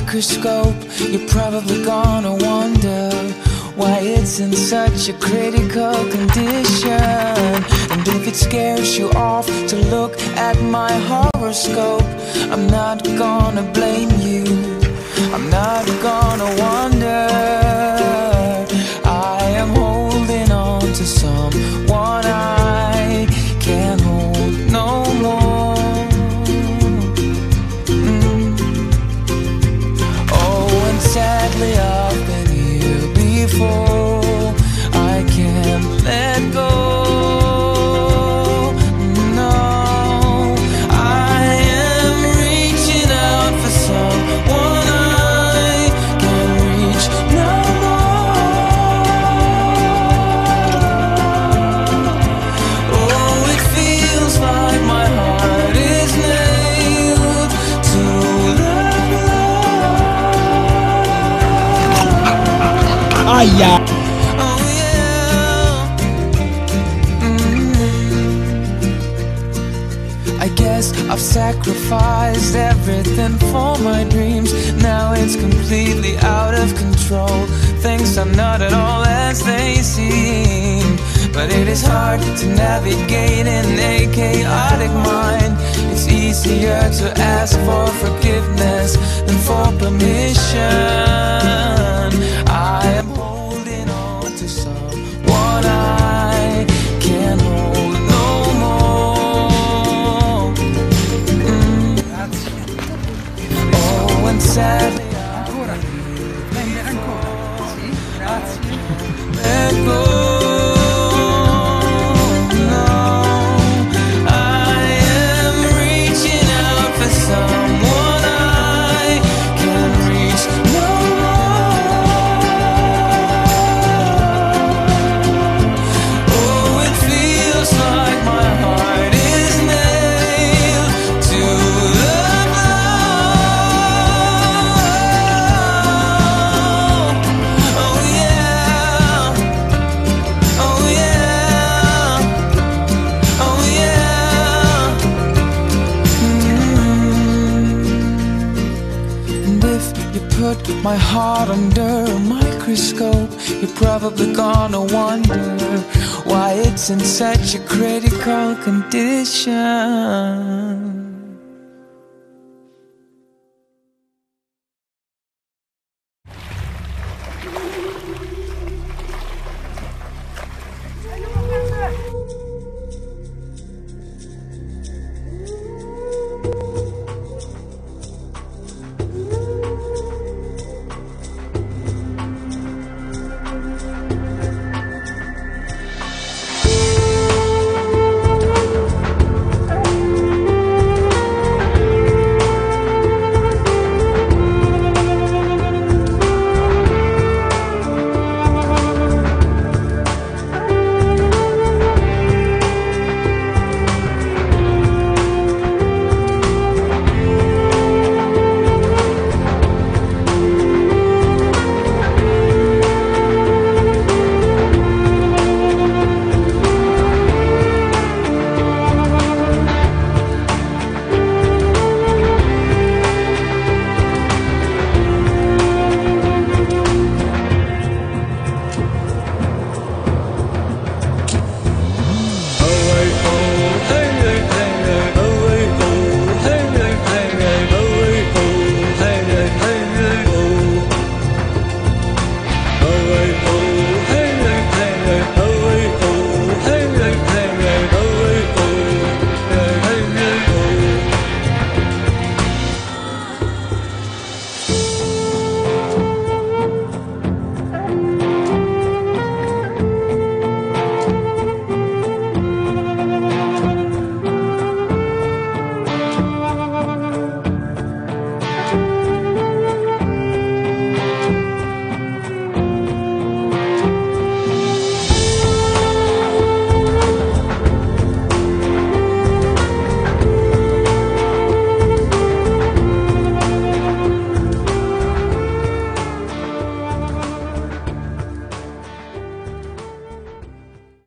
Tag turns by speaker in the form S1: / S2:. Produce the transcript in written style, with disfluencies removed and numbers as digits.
S1: microscope, you're probably gonna wonder why it's in such a critical condition. And if it scares you off to look at my horoscope, I'm not gonna blame you, I'm not gonna wonder. I am holding on to someone I can't hold no more. Oh, and sadly I've been here before, I can't let go. No, I am reaching out for someone I can't reach no more. Oh, it feels like my heart is nailed to the floor.
S2: Aia!
S1: Oh yeah. I guess I've sacrificed everything for my dreams. Now it's completely out of control. Things are not at all as they seem, but it is hard to navigate in a chaotic mind. It's easier to ask for forgiveness than for permission. I am holding on to someone I can't hold no more. Oh, and sadly
S2: Ancora? Prendere ancora? Sì, grazie.
S1: let go. No, I am reaching out for someone I can reach no more. Oh, it feels like my heart is nailed to the floor. Oh yeah, oh yeah, oh yeah. And if you put my heart under a microscope, you're probably gonna wonder why it's in such a critical condition.